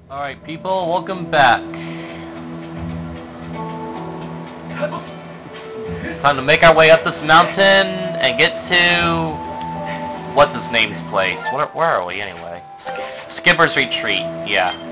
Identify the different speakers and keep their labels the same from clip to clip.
Speaker 1: Alright people, welcome back. Time to make our way up this mountain and get to... what's his name's place? Where are we anyway? Skipper's Retreat, yeah.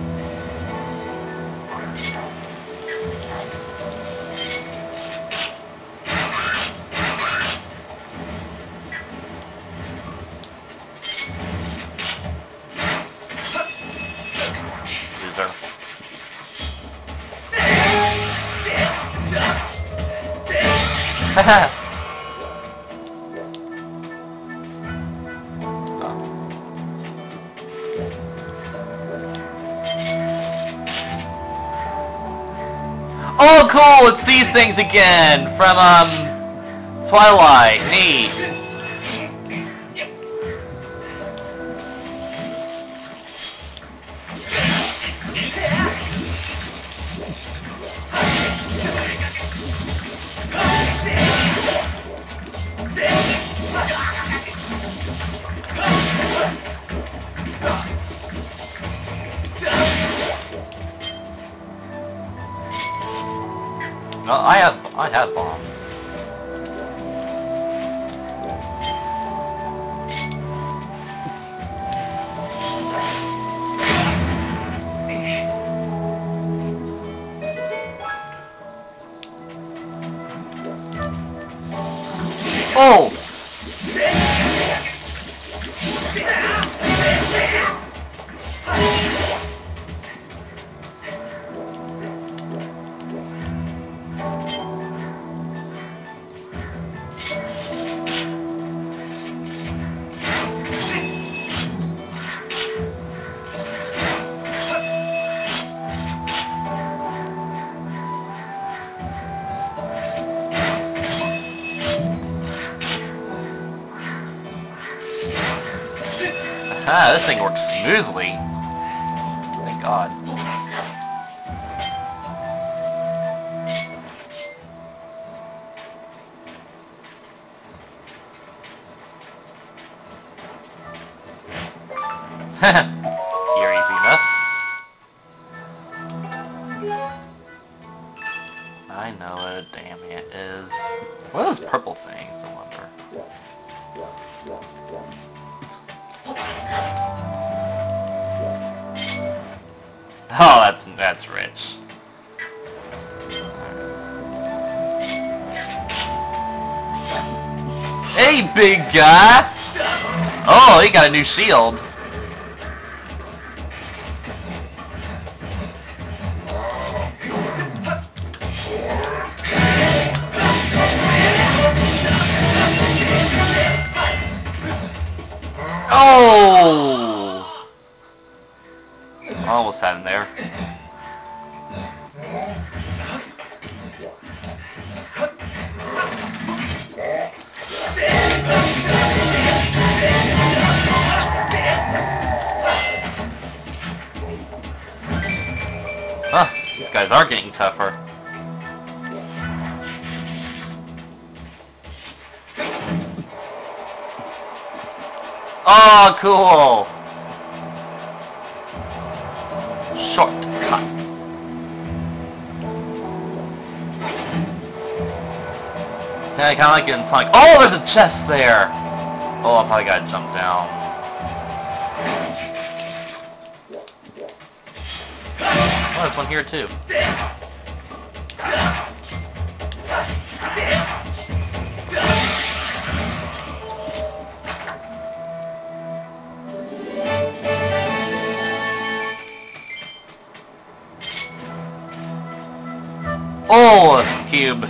Speaker 1: Oh, cool! It's these things again from Twilight. Neat. I have bombs. Oh! Ah, this thing works smoothly. Thank God. You're easy enough. I know what a damn it is. What are those purple things, I wonder? Oh, that's rich. Hey, big guy! Oh, he got a new shield. Oh! Almost had him there. Huh, these guys are getting tougher. Oh, cool! Shortcut. Yeah, I kinda like getting like, oh, there's a chest there! Oh, I probably gotta jump down. Oh, there's one here too. Oh, a cube.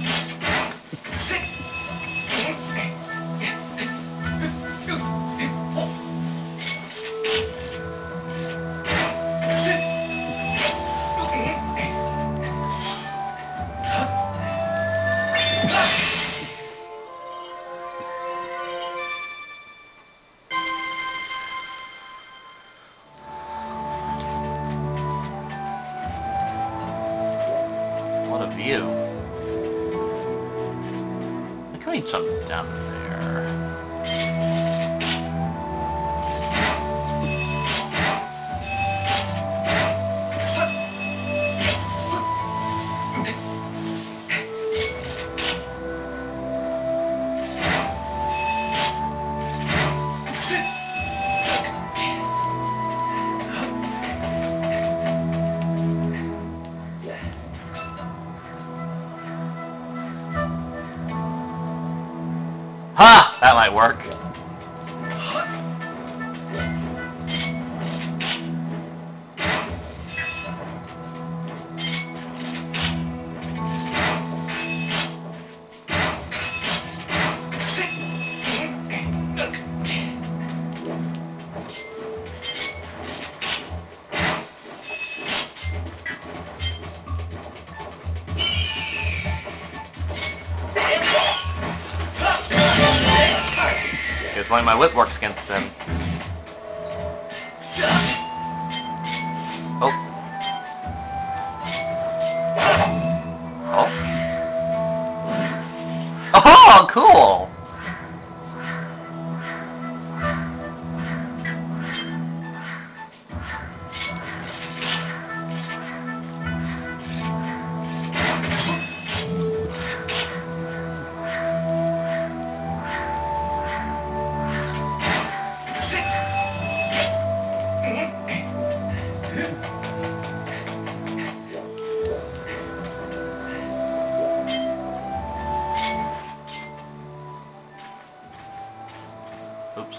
Speaker 1: What a view. How can we jump down there? Ha! That might work. Because only my whip works against him. Oh. Oh. Oh, cool! Oops.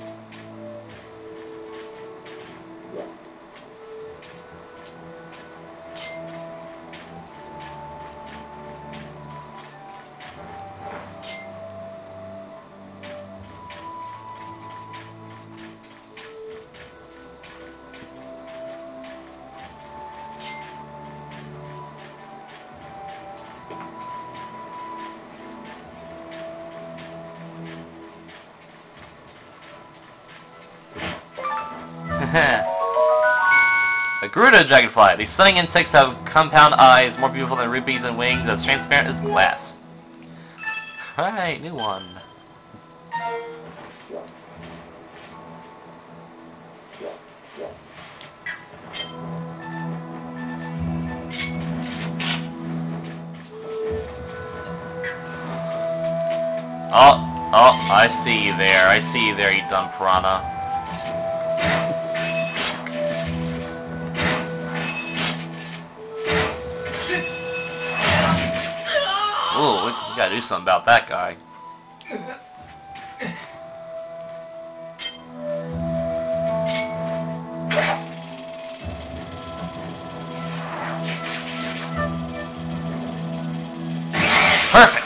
Speaker 1: A Gerudo dragonfly. These stunning insects have compound eyes, more beautiful than rubies, and wings as transparent as glass. Alright, new one. Oh, I see you there. I see you there, you dumb piranha. Ooh, we gotta do something about that guy. Perfect!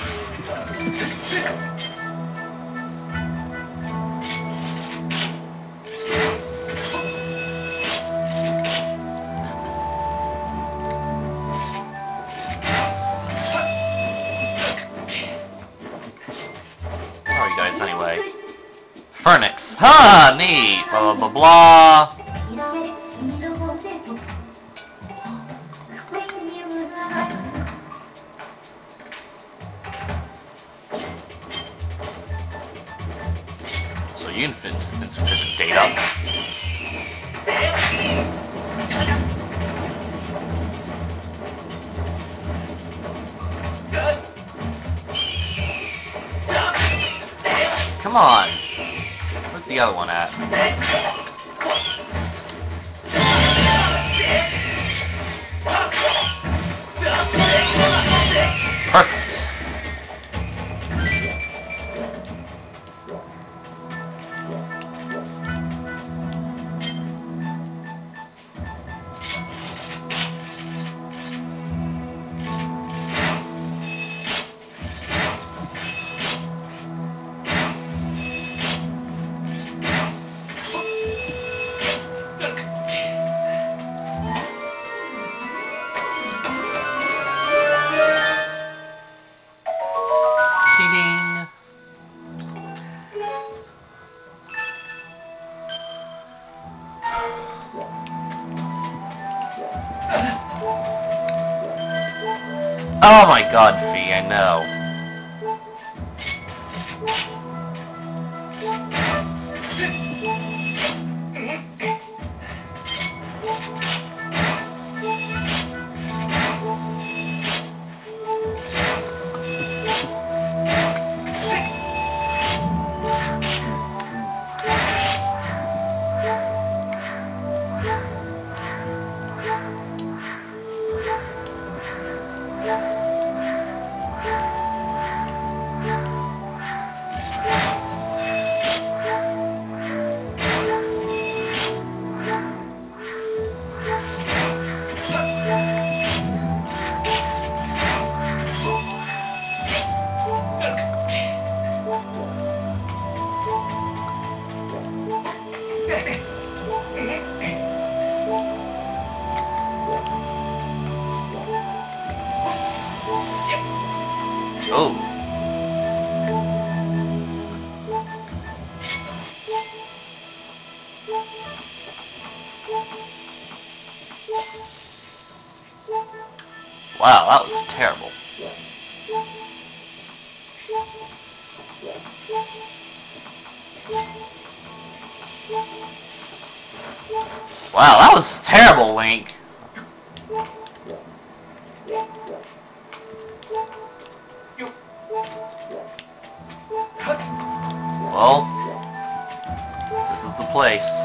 Speaker 1: Anyway. Furnax. Ha! Neat! Blah blah blah blah. So you can fit data. Come on! Where's the other one at? Perfect! Oh my god, Fee, I know. Wow, that was terrible. Wow, that was terrible, Link. Well, this is the place.